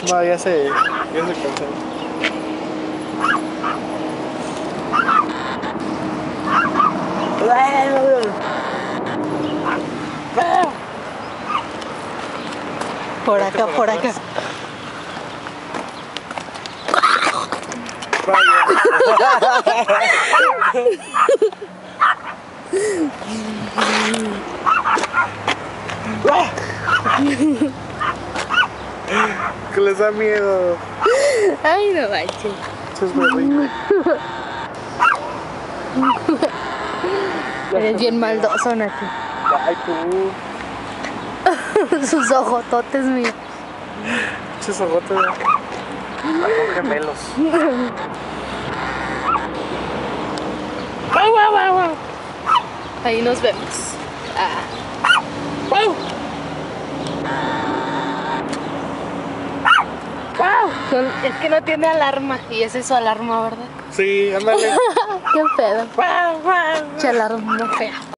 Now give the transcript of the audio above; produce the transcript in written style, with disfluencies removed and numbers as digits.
No, ya se cansó. Por acá, por acá. Que les da miedo. Ay, no manches. Eso es muy rico. Eres bien maldoso, Nati. Ay, tú. Sus ojototes, mira. Muchos ojotes. Son gemelos. Ahí nos vemos. Es que no tiene alarma y esa es su alarma, ¿verdad? Sí, ándale. Qué pedo. Che alarma fea.